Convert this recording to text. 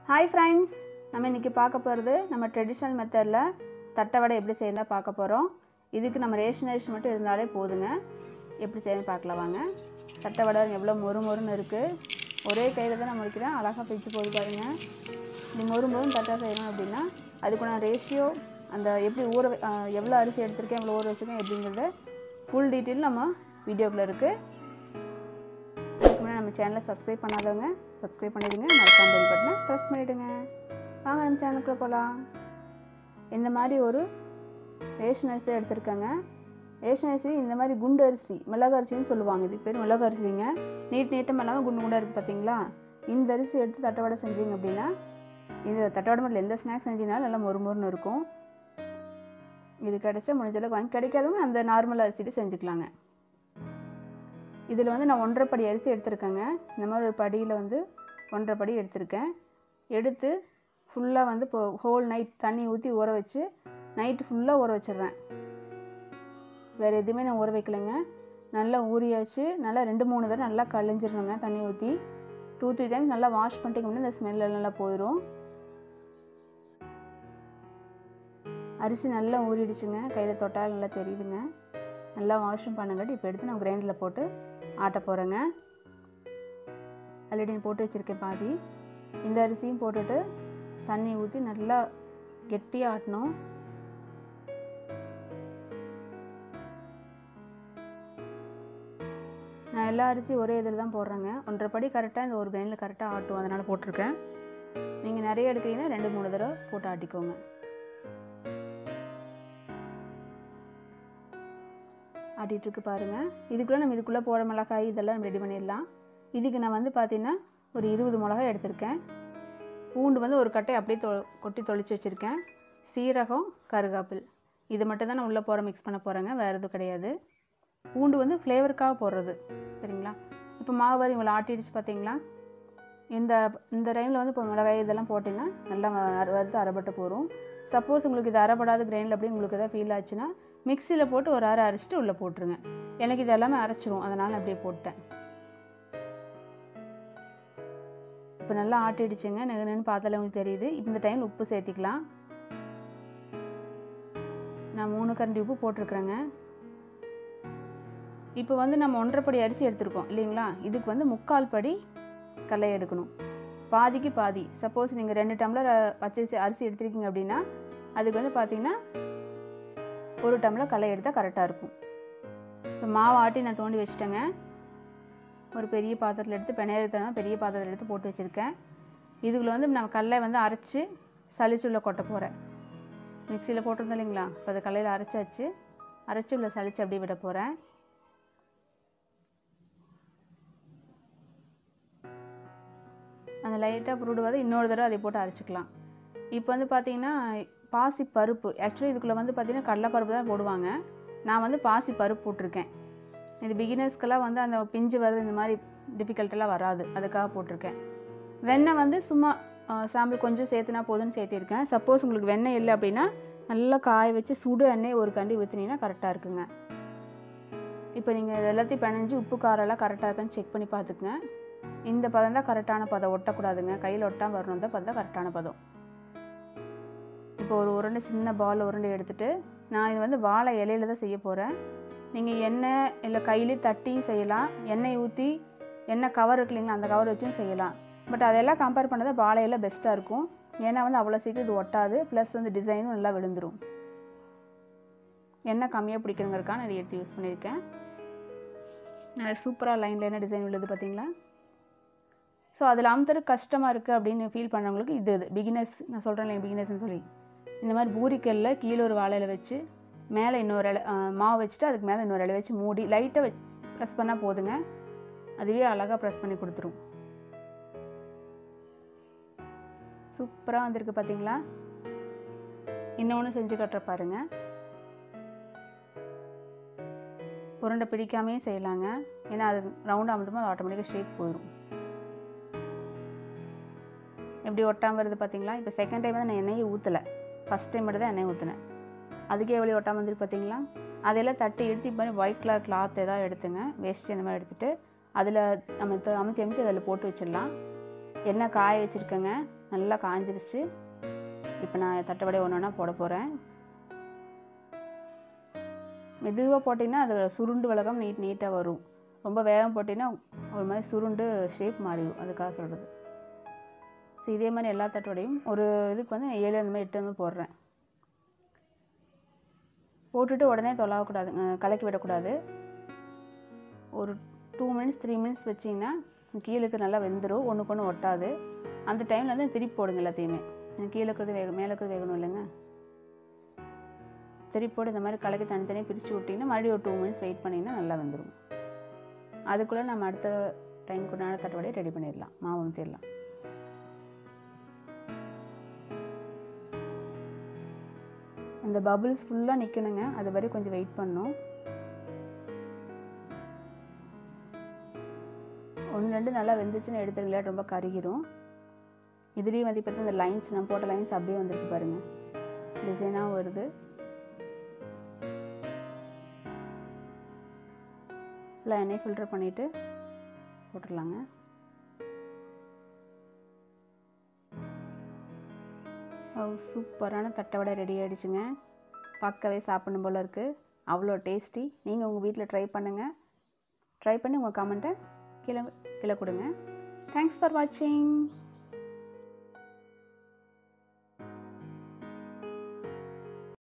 Hi friends, நம்ம இன்னைக்கு பார்க்க போறது நம்ம ட்ரெடிஷனல் மெத்தட்ல தட்டை வடை எப்படி செய்யறதா பார்க்க போறோம். இதுக்கு நம்ம ரேஷன் அரிசி மட்டும் இருந்தாலே போதுங்க. எப்படி செய்யணும் பார்க்கலாம் வாங்க. தட்டை வடை எவ்வளவு மொறுமொறுன்னு இருக்கு. ஒரே கையில தான் நான் முடிக்கிறேன். அழகா பிச்சு போடு பாருங்க. இந்த மொறுமொறுன்னு தட்டை செய்யணும் அப்படினா அதுக்கான ரேஷியோ அந்த எப்படி எவ்வளவு அரிசி எடுத்துர்க்கேன் எவ்வளவு ஊற வச்சிருக்கேன் அப்படிங்கறது full detail நம்ம வீடியோக்குள்ள இருக்கு. நம்ம சேனலை சப்ஸ்கிரைப் பண்ணாதவங்க சப்ஸ்கிரைப் பண்ணிடுங்க, மறக்காம பெல் பட்டனை பிரஸ் பண்ணிடுங்க. வாங்க நம்ம சேனலுக்குள்ள போலாம். இந்த மாதிரி ஒரு ரேஷன் அரிசி எடுத்துர்க்கங்க. ரேஷன் அரிசி இந்த மாதிரி குண்டு அரிசி, மிளகு அரிசின்னு சொல்லுவாங்க. இது பேர் மிளகு அரிசிங்க. நீட்டமா இல்லாம குண்டு குண்டா இருக்கு பாத்தீங்களா? இந்த அரிசி எடுத்து தட்டை வடை செஞ்சீங்க அப்படினா இது தட்டை வடை மட்டும் எந்த ஸ்நாக்ஸ் செஞ்சீனாலும் நல்லா மொறுமொறுன்னு இருக்கும். இது கிடைச்சா முடிஞ்ச அளவுக்கு வாங்கி, கிடைக்காதவங்க அந்த நார்மல் அரிசிட்டு செஞ்சுக்கலாங்க. இதில் வந்து நான் 1.5 படி அரிசி எடுத்துருக்கேங்க. இந்த மாதிரி ஒரு படியில் வந்து 1.5 படி எடுத்துருக்கேன். எடுத்து ஃபுல்லாக வந்து இப்போ ஹோல் நைட் தண்ணி ஊற்றி ஊற வச்சு நைட்டு ஃபுல்லாக ஊற வச்சிடுறேன். வேறு எதுவுமே நான் ஊற வைக்கலைங்க. நல்லா ஊறியாச்சு. நல்லா 2-3 தடவை நல்லா கழிஞ்சிடணுங்க. தண்ணி ஊற்றி 2-3 டைம்ஸ் நல்லா வாஷ் பண்ணிட்டீங்கன்னா இந்த ஸ்மெல் நல்லா போயிடும். அரிசி நல்லா ஊறிடுச்சுங்க. கையில் தொட்டால் நல்லா தெரியுதுங்க. நல்லா வாஷும் பண்ணுங்கட்டி இப்போ எடுத்து நான் கிரைண்டரில் போட்டு ஆட்ட போகிறேங்க. ஆல்ரெடி போட்டு வச்சுருக்கேன் பாதி. இந்த அரிசியும் போட்டுட்டு தண்ணி ஊற்றி நல்லா கெட்டியாக ஆட்டணும். நான் எல்லா அரிசியும் ஒரே இதில் தான் போடுறேங்க. 1.5 படி கரெக்டாக இந்த ஒரு கிரைண்டரில் கரெக்டாக ஆட்டும், அதனால் போட்டிருக்கேன். நீங்கள் நிறைய எடுக்கிறீங்கன்னா 2-3 தடவை போட்டு ஆட்டிக்கோங்க. ஆட்டிகிட்ருக்கு பாருங்கள். இதுக்குள்ளே நம்ம இதுக்குள்ளே போட மிளகாய் இதெல்லாம் நம்ம ரெடி பண்ணிடலாம். இதுக்கு நான் வந்து பார்த்தீங்கன்னா ஒரு 20 மிளகாய் எடுத்திருக்கேன். பூண்டு வந்து ஒரு கட்டை அப்படியே கொட்டி தொளிச்சு வச்சுருக்கேன். சீரகம், கருகாப்பில் இது மட்டும் தான் நான் உள்ளே மிக்ஸ் பண்ண போகிறேங்க. வேறு எதுவும் கிடையாது. பூண்டு வந்து ஃப்ளேவருக்காக போடுறது, சரிங்களா? இப்போ மாவு வரி இவ்வளோ ஆட்டிடுச்சு பார்த்தீங்களா? இந்த டைமில் வந்து இப்போ மிளகாய் இதெல்லாம் போட்டிங்கன்னா நல்லா வறுத்து அரைப்பட்டு போகும். சப்போஸ் உங்களுக்கு இது அரைப்படாத கிரைண்டில் அப்படி உங்களுக்கு எதாவது ஃபீல் ஆச்சுன்னா மிக்சியில் போட்டு ஒரு அரை அரைச்சிட்டு உள்ளே போட்டுருங்க. எனக்கு இது எல்லாமே அரைச்சிரும், அதனால் அப்படியே போட்டேன். இப்போ நல்லா ஆட்டிடுச்சுங்க. நெகுன்னு பார்த்தாலே உங்களுக்கு தெரியுது. இந்த டைமில் உப்பு சேர்த்திக்கலாம். நான் 3 கரண்டி உப்பு போட்டிருக்கிறேங்க. இப்போ வந்து நம்ம 1.5 படி அரிசி எடுத்துருக்கோம் இல்லைங்களா? இதுக்கு வந்து 3/4 படி கடலை எடுக்கணும். பாதிக்கு பாதி. சப்போஸ் நீங்கள் 2 டம்ளர் பச்சரிசி அரிசி எடுத்துருக்கீங்க அப்படின்னா அதுக்கு வந்து பார்த்தீங்கன்னா 1 டம்ளர் கடலை எடுத்தால் கரெக்டாக இருக்கும். இப்போ மாவு ஆட்டி நான் தோண்டி வச்சுட்டேங்க. ஒரு பெரிய பாத்திரத்தில் எடுத்து பெரிய பாத்திரத்தில் எடுத்து போட்டு வச்சுருக்கேன். இதுக்குள்ள வந்து நான் கடலை வந்து அரைச்சி சளிச்சு உள்ள கொட்ட போகிறேன். மிக்சியில் போட்டிருந்தோம் இல்லைங்களா? இப்போ அதை கடலையில் அரைச்சி உள்ள சளிச்சு அப்படியே விட போகிறேன். அந்த லைட்டாக புருடுவாது இன்னொரு தடவை அதை போட்டு அரைச்சிக்கலாம். இப்போ வந்து பார்த்தீங்கன்னா பாசி பருப்பு, ஆக்சுவலி இதுக்குள்ளே வந்து பார்த்தீங்கன்னா கடலைப்பருப்பு தான் போடுவாங்க. நான் வந்து பாசி பருப்பு போட்டிருக்கேன். இது பிகினர்ஸ்க்கெல்லாம் வந்து அந்த பிஞ்சு வருது இந்த மாதிரி டிஃபிகல்ட்டெல்லாம் வராது, அதுக்காக போட்டிருக்கேன். வெண்ணெய் வந்து சும்மா சாம்பிள் கொஞ்சம் சேர்த்துனா போதும்னு சேர்த்திருக்கேன். சப்போஸ் உங்களுக்கு வெண்ணெய் இல்லை அப்படின்னா நல்லா காய வச்சு சுடு எண்ணெய் ஒரு கண்டி ஊற்றினீங்கன்னா கரெக்டாக இருக்குங்க. இப்போ நீங்கள் இது எல்லாத்தையும் பிணைஞ்சு உப்பு காரெல்லாம் கரெக்டாக இருக்குன்னு செக் பண்ணி பார்த்துக்குங்க. இந்த பதம் தான் கரெக்டான பதம், ஒட்டக்கூடாதுங்க. கையில் ஒட்டாமல் வரணும் தான் பதம் கரெக்டான பதம். இப்போ ஒரு உருண்டை சின்ன பால் உருண்டை எடுத்துகிட்டு நான் இது வந்து வாழை இலையில தான் செய்ய போகிறேன். நீங்கள் எண்ணெய் இல்லை கையிலே தட்டி செய்யலாம். எண்ணெய் ஊற்றி எண்ணெய் கவர் இருக்கு இல்லைங்களா, அந்த கவர் வச்சும் செய்யலாம். பட் அதெல்லாம் கம்பேர் பண்ணதை வாழை இலை பெஸ்ட்டாக இருக்கும். ஏன்னா வந்து அவ்வளோ சீக்கிரம் இது ஒட்டாது, ப்ளஸ் வந்து டிசைனும் நல்லா விழுந்துடும். எண்ணெய் கம்மியாக பிடிக்கிறதுக்காக நான் இதை எடுத்து யூஸ் பண்ணியிருக்கேன். நல்லா சூப்பராக லைனில் என்ன டிசைன் விழுது பார்த்தீங்களா? ஸோ அதில் அமுத்துறதுக்கு கஷ்டமாக இருக்குது அப்படின்னு ஃபீல் பண்ணுறவங்களுக்கு இது பிகினர்ஸ், நான் சொல்கிறேன் இல்லைங்க பிகினர்ஸ்னு சொல்லி, இந்த மாதிரி பூரிக்கல்ல கீழே ஒரு வாழையில வச்சு மேலே இன்னொரு இலை மாவு வச்சுட்டு அதுக்கு மேலே இன்னொரு இலை வச்சு மூடி லைட்டாக ப்ரெஸ் பண்ணால் போதுங்க. அதுவே அழகாக ப்ரெஸ் பண்ணி கொடுத்துரும். சூப்பராக வந்திருக்கு பார்த்தீங்களா? இன்னொன்று செஞ்சு கட்டுற பாருங்க. உருண்டை பிடிக்காமே செய்யலாங்க. ஏன்னா அது ரவுண்டாக அமுத்துமோ அது ஆட்டோமேட்டிக்காக ஷேப் போயிடும். எப்படி ஒட்டாமல் வருது பார்த்தீங்களா? இப்போ செகண்ட் டைம் வந்து நான் எண்ணெயை ஊற்றலை, ஃபஸ்ட் டைம் மட்டும் தான் எண்ணெய் ஊற்றினேன். அதுக்கே எவ்வளோ ஒட்டாமல் வந்துருக்கு பார்த்தீங்களா? அதெல்லாம் தட்டி எடுத்து இப்போ ஒயிட் கலர் கிளாத் எதாவது எடுத்துங்க, வேஸ்ட்டு இந்த மாதிரி எடுத்துகிட்டு அதில் அமுத்தி அதில் போட்டு வச்சிடலாம். எண்ணெய் காய வச்சுருக்கேங்க, நல்லா காஞ்சிருச்சு. இப்போ நான் தட்டை ஒன்று ஒன்றா போட போகிறேன். மெதுவாக போட்டிங்கன்னா அது சுருண்டு விலகம் நீட்டாக வரும். ரொம்ப வேகம் போட்டிங்கன்னா ஒரு மாதிரி சுருண்டு ஷேப் மாறிடும், அதுக்காக சொல்கிறது. ஸோ இதே மாதிரி எல்லா தட்டோடையும் ஒரு இதுக்கு வந்து 7 அந்த மாதிரி 8 வந்து போடுறேன். போட்டுட்டு உடனே தொலாவக்கூடாது, கலக்கி விடக்கூடாது. ஒரு 2 மினிட்ஸ் 3 மினிட்ஸ் வச்சிங்கன்னா கீழே நல்லா வெந்துடும், ஒன்றுக்கு ஒன்று ஒட்டாது. அந்த டைமில் வந்து திருப்பி போடுங்க எல்லாத்தையுமே. கீழே இருக்கிறது மேலே இருக்கிறது வேகணும் இல்லைங்க. திருப்பி போட்டு இந்த மாதிரி கலக்கி தனித்தனியாக பிரித்து விட்டிங்கன்னா மறுபடியும் ஒரு 2 மினிட்ஸ் வெயிட் பண்ணிங்கன்னா நல்லா வெந்துடும். அதுக்குள்ளே நம்ம அடுத்த டைமுக்குண்டான தட்டவடையை ரெடி பண்ணிடலாம், மாவு ஊற்றிடலாம். அந்த பபுள்ஸ் ஃபுல்லாக நிற்கணுங்க, அது வரை கொஞ்சம் வெயிட் பண்ணணும். 1-2 நல்லா வெந்துச்சுன்னு எடுத்துருங்களா, ரொம்ப கருகிரும். இதுலேயும் வந்து பார்த்தா இந்த லைன்ஸ் நம்ம போட்ட லைன்ஸ் அப்படியே வந்துருக்கு பாருங்கள், டிசைனாக வருது. ஃபுல்லாக எண்ணெய் ஃபில்டர் பண்ணிவிட்டு போட்டுடலாங்க. சூப்பரான தட்டை வடை ரெடி ஆகிடுச்சுங்க. பார்க்கவே சாப்பிடணும் போல் இருக்குது, அவ்வளோ டேஸ்டி. நீங்கள் உங்கள் வீட்டில் ட்ரை பண்ணுங்கள். ட்ரை பண்ணி உங்கள் கமெண்ட்டை கீழே கொடுங்க. தேங்க்ஸ் ஃபார் வாட்சிங்.